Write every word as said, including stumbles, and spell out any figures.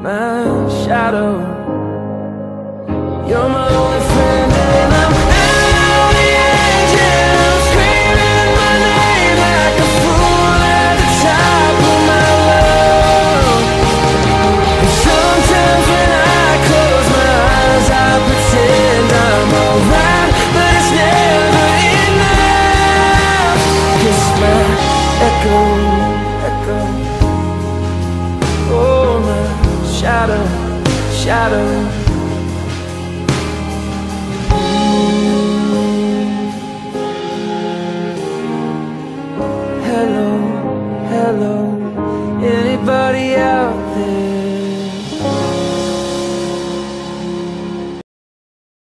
my shadow. You're my only friend and I'm out the angel, screaming my name like a fool at the top of my love. And sometimes when I close my eyes I pretend I'm alright, but it's never enough. 'Cause my echo, echo, oh my shadow, shadow